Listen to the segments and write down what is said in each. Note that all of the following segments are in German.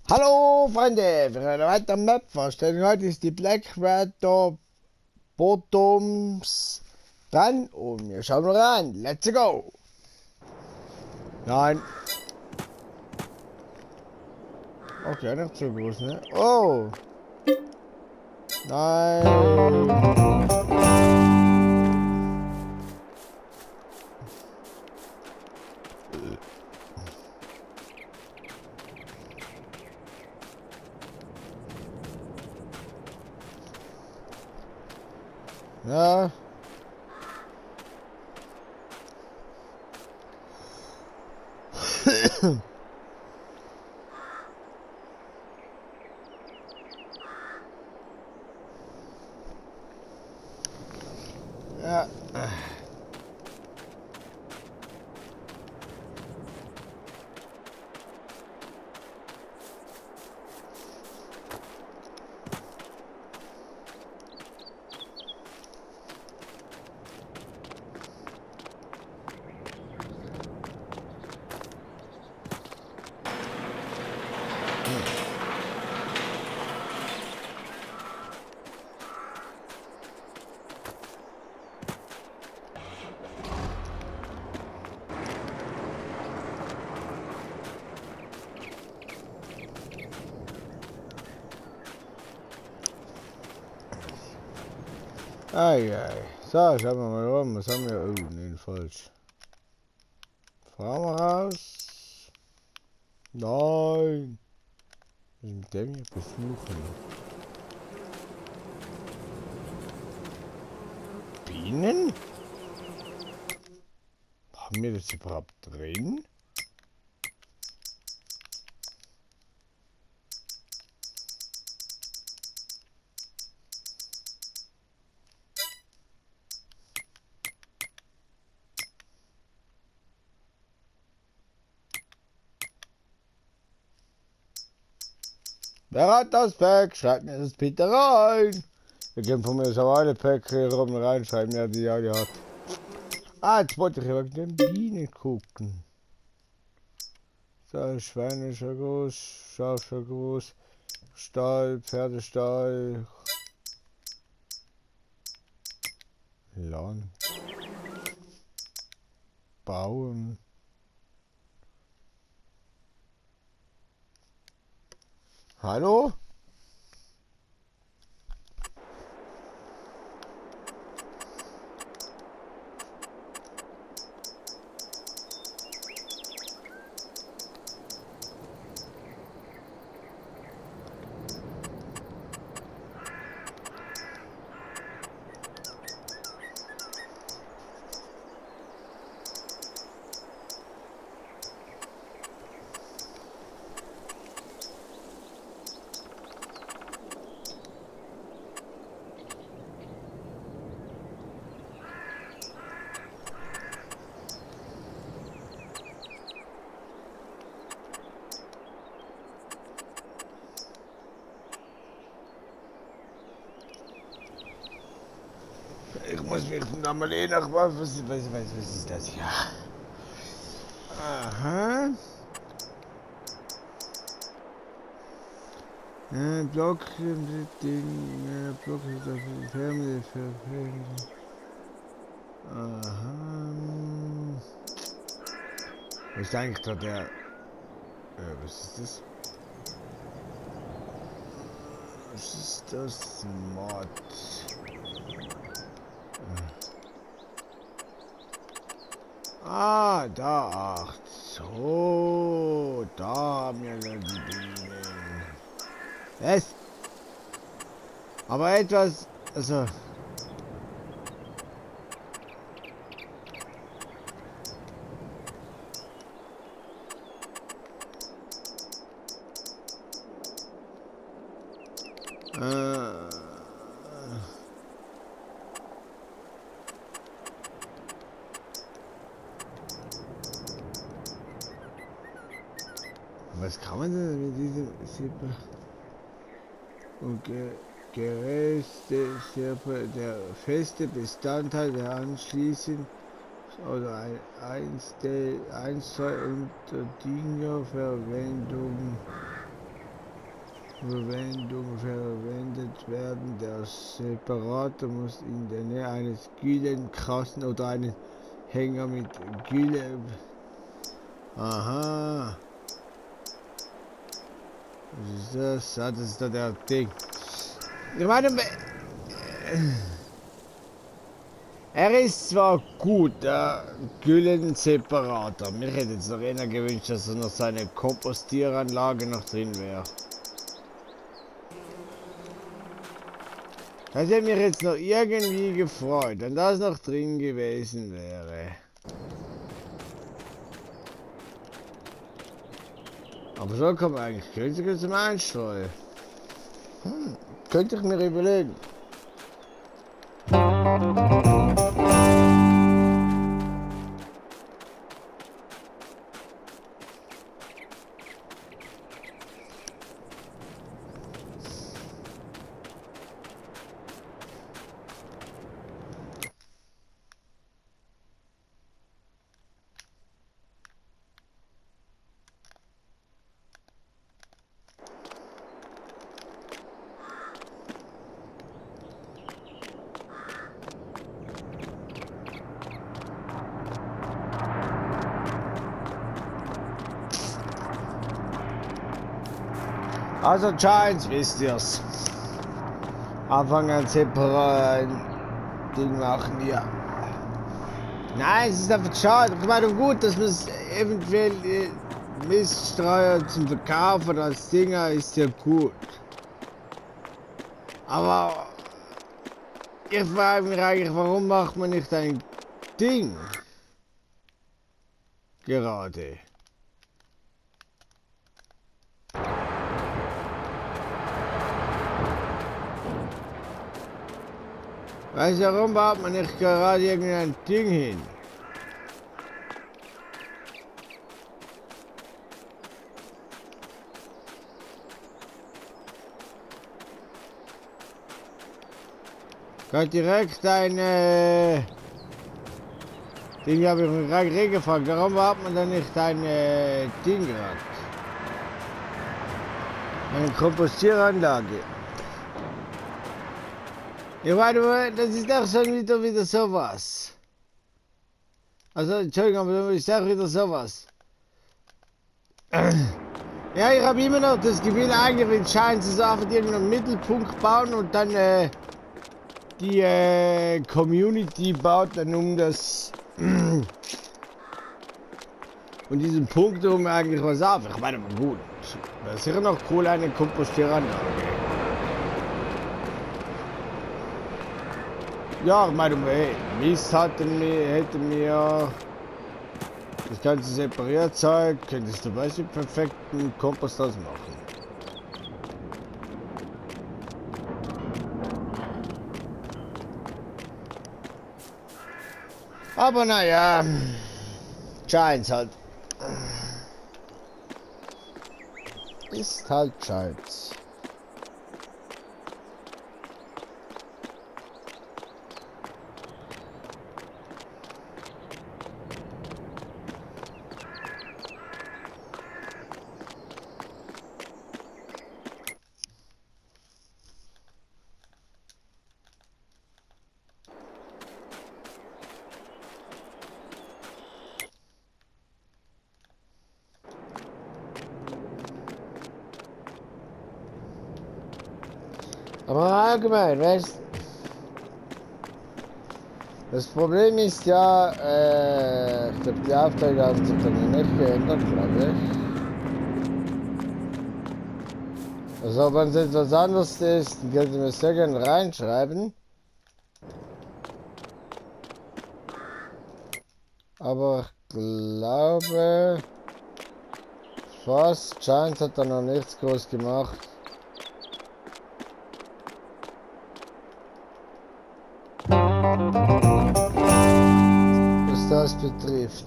Hallo Freunde, für eine weitere Map-Vorstellung. Heute ist die Blackwater Bottoms dran und wir schauen mal rein. Let's go! Nein. Okay, nicht so groß, ne? Oh! Nein! Ja. Ja. Ei, ei. So, schauen wir mal rum. Was haben wir? Oh, nein, falsch. Fahren wir raus. Nein. Was ist mit dem hier? Besuchen. Bienen? Haben wir das überhaupt drin? Wer hat das Pack? Schreibt mir das bitte rein. Wir können von mir so alle Pack hier rum reinschreiben, ja, die alle hat. Ah, jetzt wollte ich wegen den Bienen gucken. So, Schweine schon groß, Schaf schon groß, Stall, Pferdestall, Land, Bauen. Hallo? Ich muss mich da mal nach was ist das hier? Aha. Block, Ding, Block ist auf die Family für aha. Was ist eigentlich da der. Was ist das? Was ist das? Mod. Ah, da, ach so, da haben wir dann die Bienen. Was? Aber etwas, also. Was kann man denn mit diesem Sippe? Und Gereste, der feste Bestandteil der anschließend oder einzelne unter Verwendung Verwendung verwendet werden. Der Separator muss in der Nähe eines Gülenkasten oder einen Hänger mit Gülle. Aha. Was ist das? Ah, das ist da der Ding. Ich meine, er ist zwar gut, der Güllenseparator. Mir hätte jetzt noch einer gewünscht, dass er noch seine Kompostieranlage noch drin wäre. Das hätte mich jetzt noch irgendwie gefreut, wenn das noch drin gewesen wäre. Aber so kann man eigentlich günstiger zum Einstreuen. Könnte ich mir überlegen. Also Giants, wisst ihr's. Anfangen ein separat Ding machen, ja. Nein, es ist einfach schade. Ich meine gut, dass man es eventuell Miststreuer zum Verkaufen als Dinger ist ja gut. Aber ich frage mich eigentlich, warum macht man nicht ein Ding gerade? Weißt du, warum baut man nicht gerade irgendein Ding hin? Kann direkt ein Ding, habe ich mich gerade gefragt, warum baut man dann nicht ein Ding gerade? Eine Kompostieranlage. Ja, warte, das ist doch schon wieder sowas. Also, Entschuldigung, aber ich sag wieder sowas. Ja, ich habe immer noch das Gefühl, eigentlich scheint es einfach irgendeinen Mittelpunkt bauen und dann die Community baut dann um das und diesen Punkt um eigentlich was auf. Ich meine, gut, das ist sicher noch cool, eine Kompostieranlage. Ja, ich meine, hey, Mist hätten wir das ganze separiert sein, könntest du weißt du perfekten Kompost machen. Aber naja, Giants halt. Ist halt Giants. Aber allgemein, weißt du, das Problem ist ja, ich glaube, die Aufträge haben sich dann nicht geändert, glaube ich. Also, wenn es etwas anderes ist, dann könnt ihr mir sehr gerne reinschreiben. Aber ich glaube, fast, Giants hat da noch nichts groß gemacht. Was das betrifft.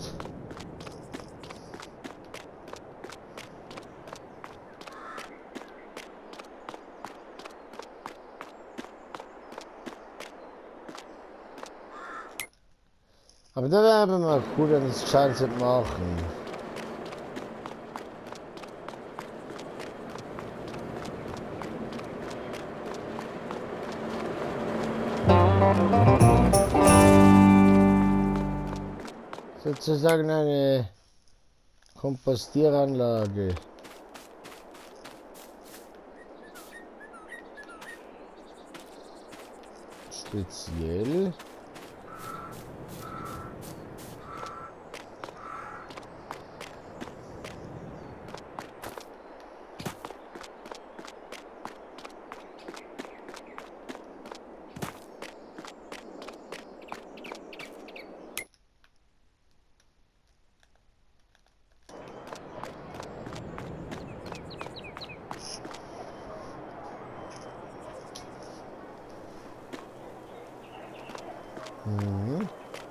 Aber da wäre mal cool, wenn es Chance machen. sozusagen eine Kompostieranlage. Speziell. Mhm.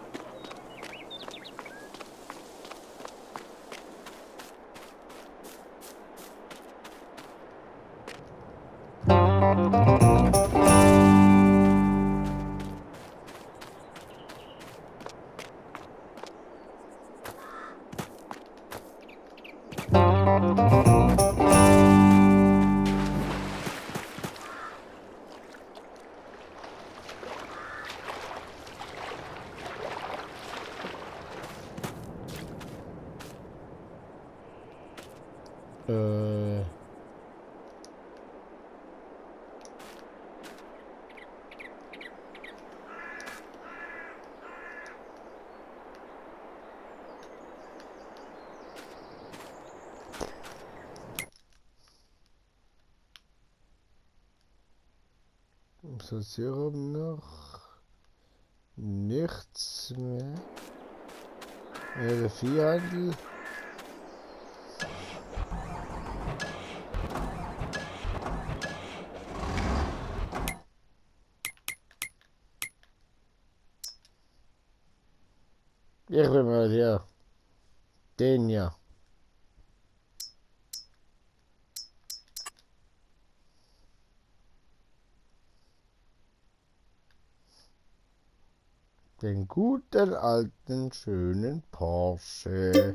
Äh. Was ist hier oben noch? Nichts mehr. Viehhandel. Ich will mal hier. Den ja. Den guten alten schönen Porsche.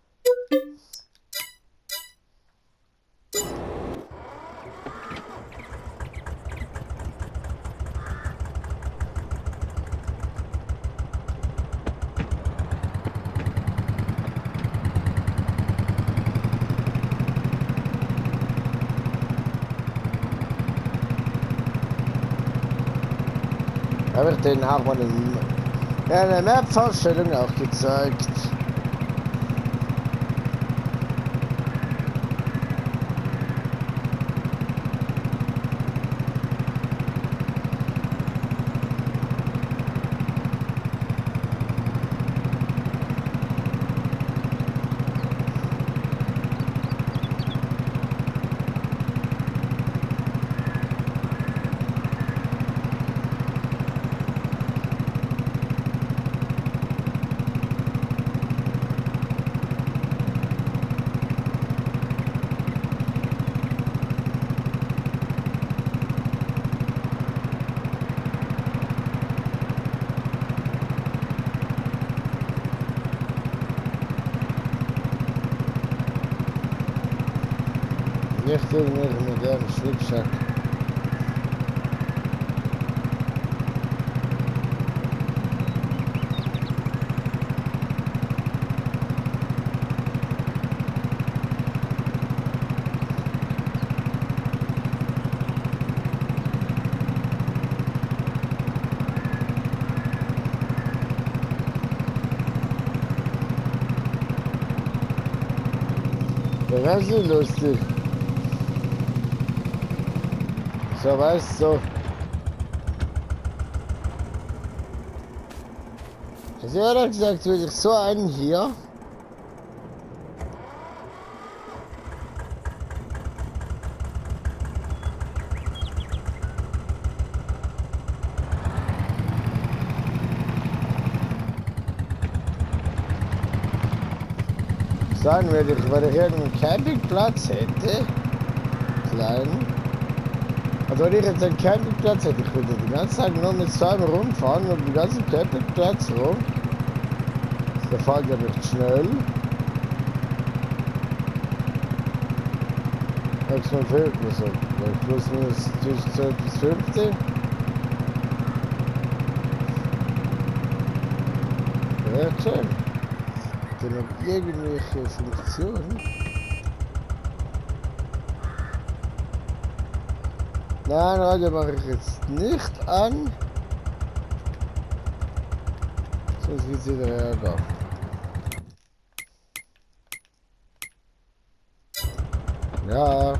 Habe ich denen auch mal eine Map-Vorstellung auch gezeigt. Nicht irgendwelche modernen Schnickschnack. Ja, das ist lustig. So, weißt du. Also ehrlich gesagt würde ich so einen hier. Sagen würde ich, weil ich irgendeinen Campingplatz hätte. Kleinen. Also wenn ich jetzt einen Campingplatz hätte, ich würde den ganzen Tag nur mit Salm rumfahren und den ganzen Campingplatz rum. Der fährt ja nicht schnell. Maximum fehlt mir so. Plus minus zwischen 12 bis 15. Ja, schön. Hat er noch irgendwelche Funktionen? Nein, Radio mache ich jetzt nicht an. Sonst gibt es wieder Ärger. Ja.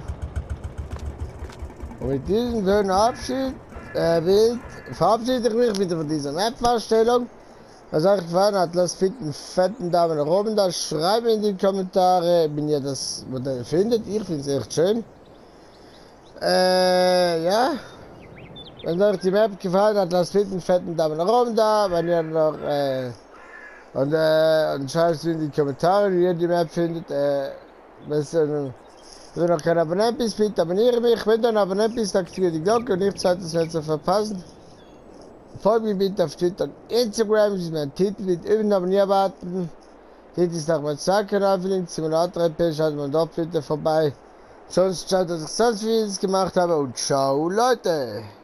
Und mit diesem schönen Bild verabschiede ich mich wieder von dieser Map-Vorstellung. Was euch gefallen hat, lasst bitte einen fetten Daumen nach oben da. Schreibt in die Kommentare, wenn ihr das Modell findet. Ich finde es echt schön. Ja. Wenn euch die Map gefallen hat, lasst bitte einen fetten Daumen nach oben da. Wenn ihr noch, und schreibt in die Kommentare, wie ihr die Map findet. Wenn du noch kein Abonnent bist, bitte abonniere mich. Wenn du ein Abonnent bist, aktiviere die Glocke und nicht Zeit, das nicht zu verpassen. Folge mir bitte auf Twitter und Instagram, das ist mein Titel mit über den Abonnier-Button. Hier ist noch mein Zweitkanal verlinkt, Simulator-IP, schaut mal dort bitte vorbei. Sonst schaut, dass ich sonst vieles gemacht habe und ciao Leute!